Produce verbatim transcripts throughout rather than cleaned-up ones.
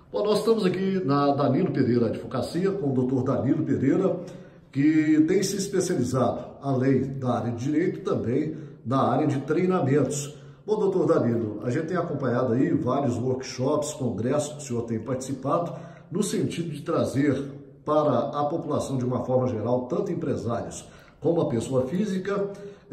Bom, nós estamos aqui na Danilo Pereira Advocacia com o doutor Danilo Pereira, que tem se especializado, além da área de direito, também na área de treinamentos. Bom, doutor Danilo, a gente tem acompanhado aí vários workshops, congressos que o senhor tem participado, no sentido de trazer para a população, de uma forma geral, tanto empresários como a pessoa física,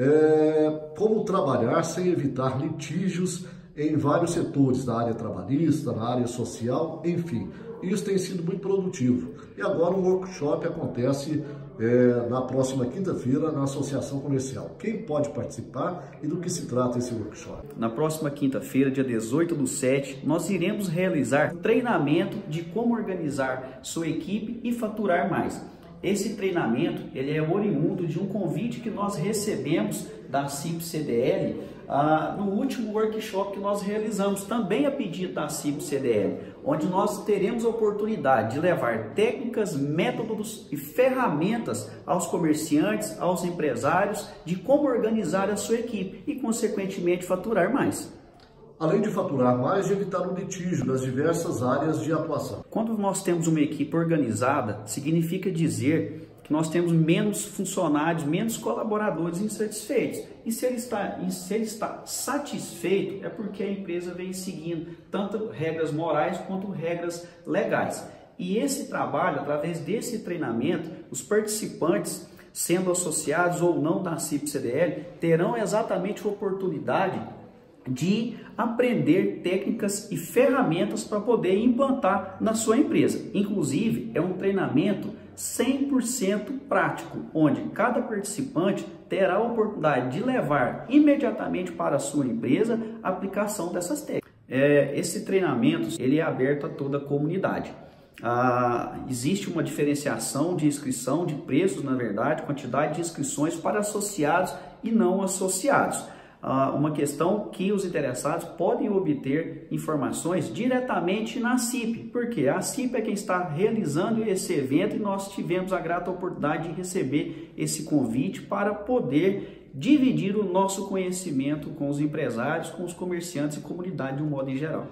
é, como trabalhar sem evitar litígios em vários setores, na área trabalhista, na área social, enfim. Isso tem sido muito produtivo. E agora o workshop acontece é, na próxima quinta-feira na Associação Comercial. Quem pode participar e do que se trata esse workshop? Na próxima quinta-feira, dia dezoito do sete, nós iremos realizar treinamento de como organizar sua equipe e faturar mais. Esse treinamento ele é oriundo de um convite que nós recebemos da C I P C D L ah, no último workshop que nós realizamos, também a pedido da C I P C D L, onde nós teremos a oportunidade de levar técnicas, métodos e ferramentas aos comerciantes, aos empresários, de como organizar a sua equipe e, consequentemente, faturar mais. Além de faturar mais, de evitar o litígio nas diversas áreas de atuação. Quando nós temos uma equipe organizada, significa dizer que nós temos menos funcionários, menos colaboradores insatisfeitos. E se ele está, se ele está satisfeito, é porque a empresa vem seguindo tanto regras morais quanto regras legais. E esse trabalho, através desse treinamento, os participantes, sendo associados ou não da C I P C D L, terão exatamente a oportunidade de aprender técnicas e ferramentas para poder implantar na sua empresa. Inclusive, é um treinamento cem por cento prático, onde cada participante terá a oportunidade de levar imediatamente para a sua empresa a aplicação dessas técnicas. É, esse treinamento ele é aberto a toda a comunidade. Ah, existe uma diferenciação de inscrição, de preços, na verdade, quantidade de inscrições para associados e não associados. Uma questão que os interessados podem obter informações diretamente na C I P, porque a C I P é quem está realizando esse evento e nós tivemos a grata oportunidade de receber esse convite para poder dividir o nosso conhecimento com os empresários, com os comerciantes e comunidade de um modo em geral.